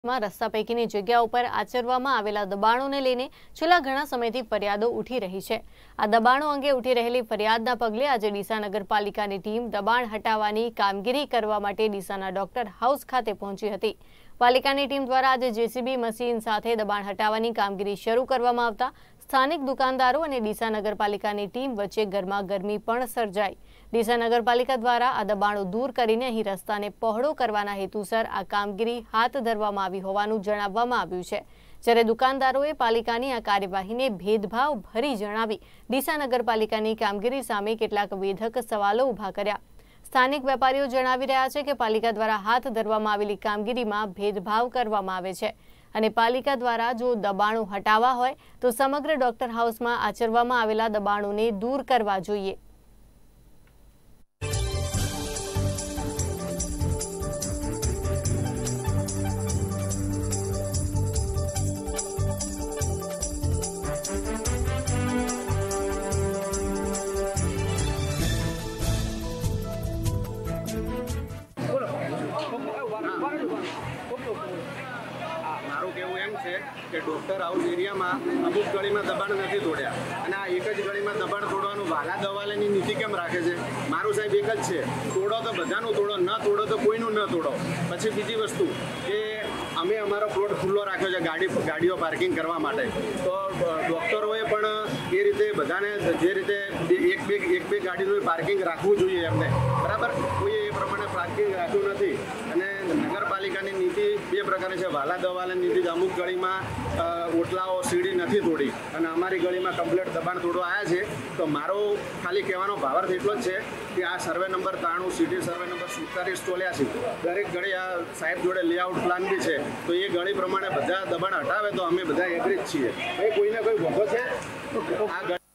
માં રસ્તા પૈકીની જગ્યા ઉપર આચરવામાં આવેલા દબાણોને લઈને છેલ્લા ઘણા સમયથી ફરિયાદો ઉઠી રહી છે। આ દબાણો અંગે ઉઠી રહેલી ફરિયાદના પગલે આજે ડીસા નગરપાલિકાની ટીમ દબાણ હટાવવાની કામગીરી કરવા માટે ડીસાના ડોક્ટર હાઉસ ખાતે પહોંચી હતી। પાલિકાની ટીમ દ્વારા આજે જેસીબી મશીન સાથે દબાણ હટાવવાની કામગીરી શરૂ કરવામાં આવતા સ્થાનિક દુકાનદારો અને ડીસા નગરપાલિકાની ટીમ વચ્ચે ગરમાગરમી પણ સર્જાઈ। ડીસા નગરપાલિકા દ્વારા આ દબાણો દૂર કરીને અહીં રસ્તાને પહોળો કરવાના હેતુસર આ કામગીરી હાથ ધરવામાં આવી હોવાનું જણાવવામાં આવ્યું છે। જ્યારે દુકાનદારોએ પાલિકાની આ કાર્યવાહીને ભેદભાવ ભરી જણાવી ડીસા નગરપાલિકાની કામગીરી સામે કેટલાક વેધક સવાલો ઊભા કર્યા। સ્થાનિક વેપારીઓ જણાવી રહ્યા છે કે પાલિકા દ્વારા હાથ ધરવામાં આવેલી કામગીરીમાં ભેદભાવ કરવામાં આવે છે અને પાલિકા દ્વારા જો દબાણો હટાવવા હોય તો સમગ્ર ડોક્ટર હાઉસમાં આચરવામાં આવેલા દબાણોને દૂર કરવા જોઈએ। મારું કહેવું એમ છે કે ડોક્ટર હાઉસ એરિયામાં અમુક ગળીમાં દબાણ નથી તોડ્યા અને આ એક જ ગળીમાં દબાણ તોડવાનું વાલા દવાલાની નીતિ કેમ રાખે છે? મારું સાહેબ એક જ છે, તોડો તો બધાનું તોડો, ન તોડો તો કોઈનું ન તોડો। પછી બીજી વસ્તુ કે અમે અમારો પ્લોટ ખુલ્લો રાખ્યો છે ગાડીઓ પાર્કિંગ કરવા માટે, તો ડૉક્ટરોએ પણ એ રીતે બધાને જે રીતે એક બે ગાડીનું પાર્કિંગ રાખવું જોઈએ એમને, બરાબર? કોઈએ એ પ્રમાણે પાર્કિંગ રાખ્યું નથી અને નગરપાલિકાની નીતિ બે પ્રકારની છે। વાલા દવાલાની નીતિ અમુક ગળીમાં ઓટલાઓ સીડી નથી તોડી અને અમારી ગળીમાં કમ્પ્લેટ દબાણ તોડવા આવ્યા છે। તો મારો ખાલી કહેવાનો ભાવાર્થ એટલો જ છે કે આ survey number 93 city survey number 4784 દરેક ગળી આ સાહેબ જોડે લેઆઉટ પ્લાન બી છે, તો એ ગળી પ્રમાણે બધા દબાણ હટાવે તો અમે બધા એગ્રી જ છીએ। કોઈને કોઈ વખો છે આ